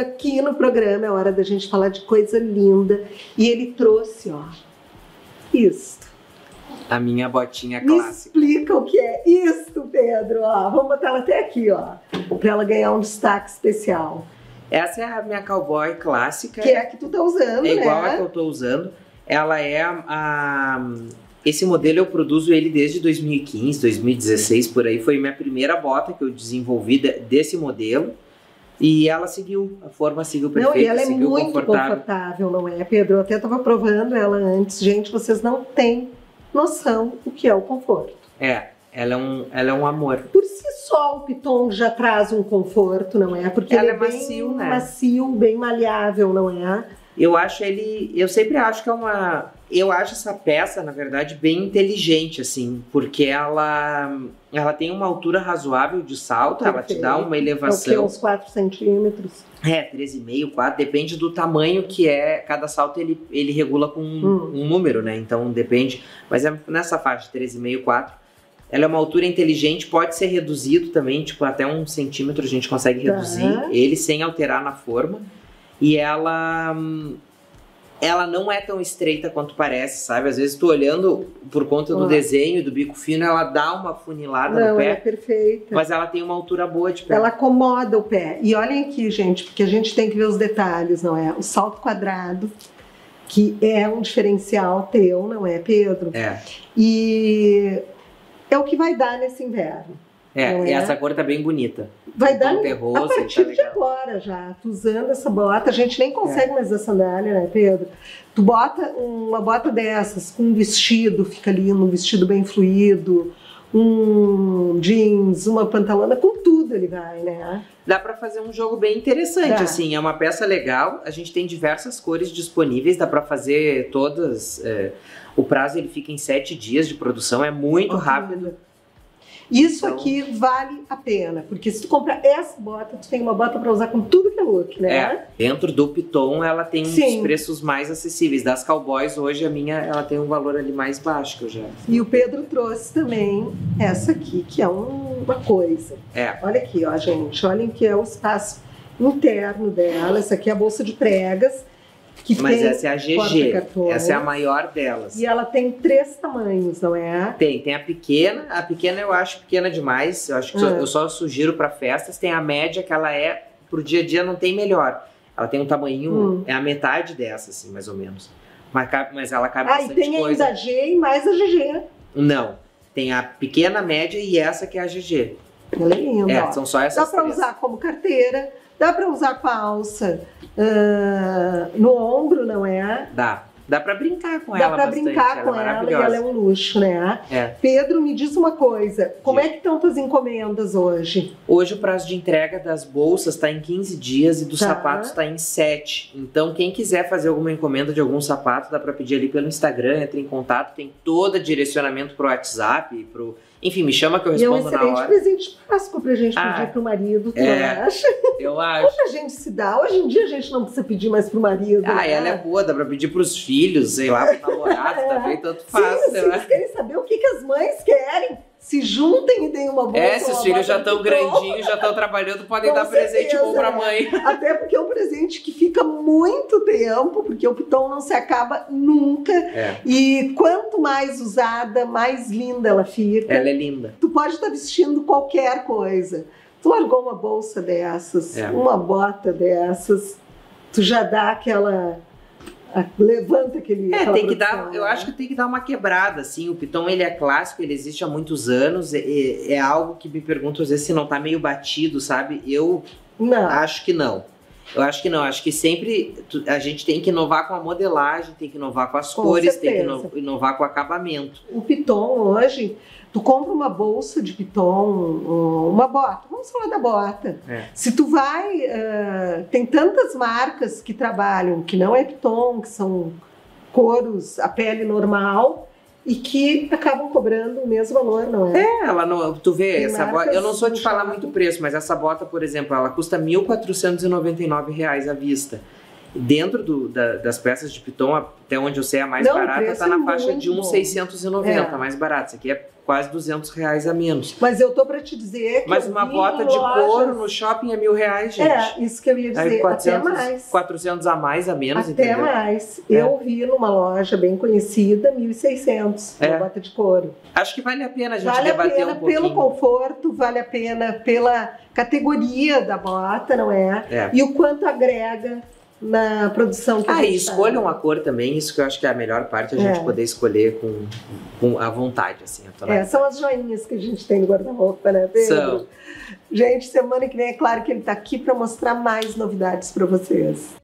aqui no programa, é hora da gente falar de coisa linda. E ele trouxe, ó, isso. A minha botinha Me clássica. explica o que é isto, Pedro. Ó, vamos botar ela até aqui, ó, para ela ganhar um destaque especial. Essa é a minha cowboy clássica. Que é a que tu tá usando, É igual né? a que eu tô usando. Ela é esse modelo eu produzo ele desde 2015, 2016, por aí. Foi minha primeira bota que eu desenvolvi desse modelo. E ela seguiu, a forma seguiu perfeita, Não, e ela é seguiu muito confortável, não é, Pedro? Eu até estava provando ela antes. Gente, vocês não têm noção do que é o conforto. Ela é um amor. Por si só, o Piton já traz um conforto, não é? Porque Ela ele é macio, bem né? macio, bem maleável, não é? Eu sempre acho que eu acho essa peça, na verdade, bem inteligente, assim, porque ela tem uma altura razoável de salto, ela te dá uma elevação. É o quê? Uns 4 centímetros? 3,5, 4, depende do tamanho que é, cada salto ele regula com um número, né, então depende, mas é nessa faixa, 3,5, 4. Ela é uma altura inteligente, pode ser reduzido também, tipo, até 1 centímetro a gente consegue reduzir ele sem alterar na forma. E ela não é tão estreita quanto parece, sabe? Às vezes tu olhando por conta do desenho e do bico fino, ela dá uma funilada no pé. Não, é perfeita. Mas ela tem uma altura boa de pé. Ela acomoda o pé. E olhem aqui, gente, porque a gente tem que ver os detalhes, não é? O salto quadrado, que é um diferencial teu, não é, Pedro? E é o que vai dar nesse inverno. E essa cor tá bem bonita. Vai dar terroso, a partir tá de agora já. Tu usando essa bota, a gente nem consegue mais usar sandália, né, Pedro? Tu bota uma bota dessas com um vestido, fica lindo, um vestido bem fluido, um jeans, uma pantalona, com tudo ele vai, né? Dá pra fazer um jogo bem interessante, assim, é uma peça legal, a gente tem diversas cores disponíveis, dá pra fazer todas, o prazo ele fica em 7 dias de produção, é muito rápido. Isso aqui vale a pena, porque se tu comprar essa bota, tu tem uma bota para usar com tudo que é look, né? Dentro do Piton ela tem uns preços mais acessíveis. Das Cowboys, hoje a minha ela tem um valor ali mais baixo que eu já. E o Pedro trouxe também essa aqui, que é uma coisa. Olha aqui, ó, gente, olhem que é o espaço interno dela. Essa aqui é a bolsa de pregas. Mas essa é a GG, essa é a maior delas. E ela tem 3 tamanhos, não é? Tem a pequena eu acho pequena demais, eu acho que eu só sugiro para festas. Tem a média, que ela pro dia a dia não tem melhor. Ela tem um tamanho, é a metade dessa, assim, mais ou menos. Mas ela cabe bastante coisa. E tem ainda a G e mais a GG. Não, tem a pequena, a média e essa que é a GG. Ela é linda, são só essas 3. Dá para usar como carteira, dá para usar com a alça no ombro, não é? Dá pra brincar com ela. Dá pra brincar com ela e ela é um luxo, né? Pedro, me diz uma coisa, como é que estão tuas encomendas hoje? Hoje o prazo de entrega das bolsas tá em 15 dias e dos sapatos tá em 7. Então quem quiser fazer alguma encomenda de algum sapato, dá pra pedir ali pelo Instagram, entra em contato, tem todo direcionamento pro WhatsApp, enfim, me chama que eu respondo na hora. E é um excelente presente de Páscoa pra gente pedir pro marido, tu não acha? Eu acho. Pouca gente se dá. Hoje em dia a gente não precisa pedir mais pro marido. Ela é boa, dá pra pedir pros filhos, sei lá, pro namorado também, tanto faz. Sim, vocês querem saber o que as mães querem? Se juntem e deem uma bolsa. Se os filhos já estão grandinhos, já estão trabalhando, podem dar presente bom pra mãe. Até porque é um presente que fica muito tempo, porque o Piton não se acaba nunca. E quanto mais usada, mais linda ela fica. Ela é linda. Tu pode estar vestindo qualquer coisa. Tu largou uma bolsa dessas, uma bota dessas, tu já dá aquela... levanta aquele... tem que dar, eu acho que tem que dar uma quebrada, assim. O Piton, ele é clássico, ele existe há muitos anos, é algo que me pergunto às vezes se não tá meio batido, sabe? Eu acho que não. Eu acho que não, acho que sempre a gente tem que inovar com a modelagem, tem que inovar com as cores, tem que inovar com o acabamento. O Piton hoje, tu compra uma bolsa de Piton, uma bota, vamos falar da bota. Se tu vai, tem tantas marcas que trabalham, que não é Piton, que são couros, a pele normal, e que acabam cobrando o mesmo valor, não é? Tu vê, essa bota, eu não sou de falar muito preço, mas essa bota, por exemplo, ela custa R$ 1.499 à vista. Dentro das peças de Piton, até onde eu sei, a mais barata está na faixa de 1.690, mais barata. Isso aqui é quase R$200 a menos. Mas eu tô para te dizer que mas uma bota de couro no shopping é R$1.000, gente. É, isso que eu ia dizer, aí 400, até mais. 400 a mais, a menos, até entendeu? Até mais. Eu vi numa loja bem conhecida, 1.600, uma bota de couro. Acho que vale a pena a gente debater um pouquinho. Vale a pena pelo conforto, vale a pena pela categoria da bota, não é? E o quanto agrega na produção que a gente escolham a cor também, isso que eu acho que é a melhor parte, a gente poder escolher com a vontade, assim. São as joinhas que a gente tem no guarda-roupa, né, Pedro? São. Gente, semana que vem é claro que ele tá aqui para mostrar mais novidades para vocês.